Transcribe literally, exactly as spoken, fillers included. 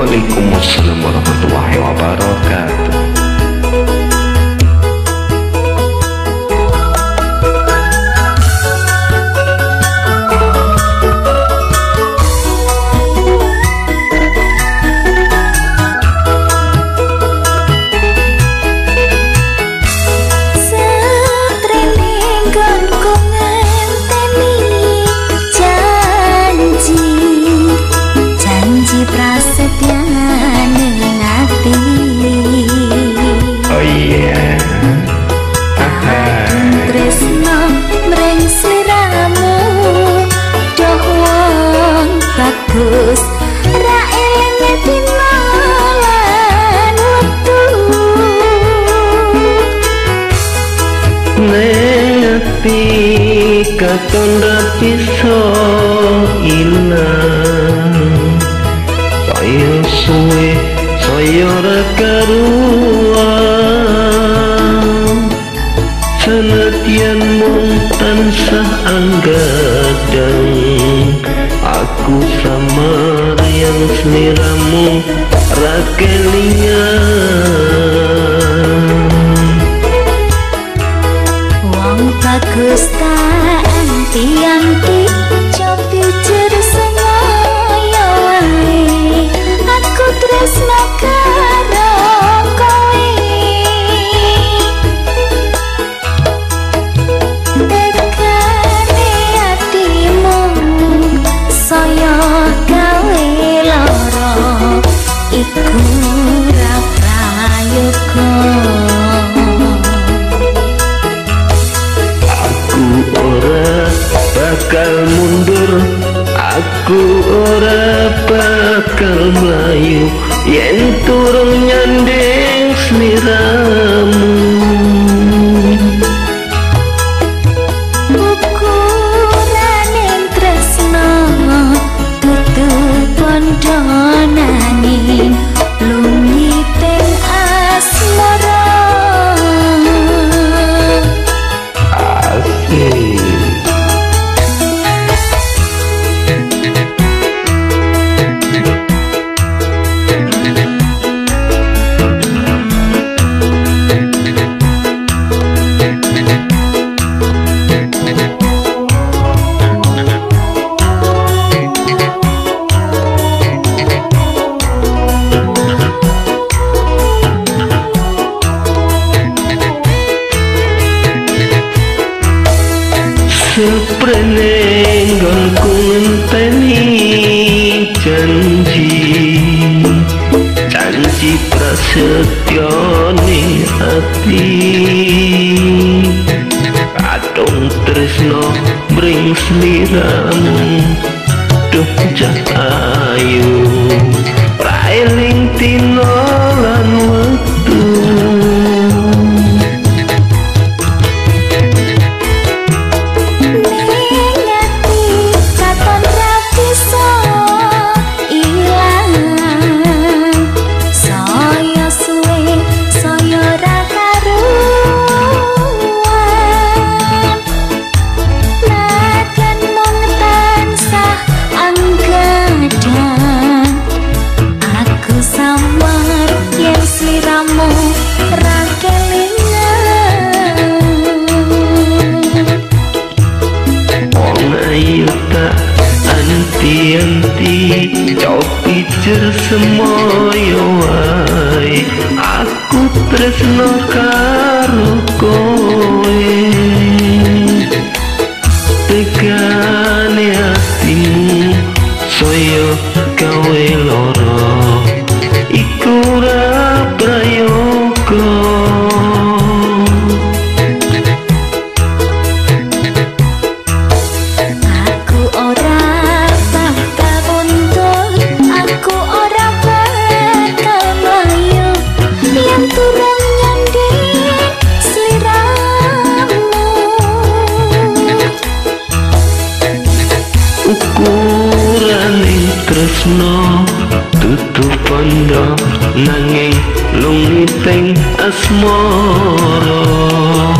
Waalaikumsalam warahmatullahi wabarakatuh. Bagus ra eling tinalan wektu ngerti katon ra bisa ilang saya suwe saya ra karuan senadyan mung tansah anggadang aku sama yang seliramu rakelingan wong bagus tak anti-anti cobi jersengaya wae aku tresno karo kowe tekane atimu saya gawe lara iku ra prayoga aku ora bakal mundur aku ora bakal melayu yen turun nyanding sliramu Donani lumiteng asmara asik Seprenenggonku ngenteni janji janji prasetyo ning ati kadung tresno bring sliramu duh ayu praeling tino lan wektu anti-anti cobi jer semoyo wae aku tresno karo kowe tegane atimu saya gawe lara iku ra prayoga tresno tutup pondok nanging lungiting asmara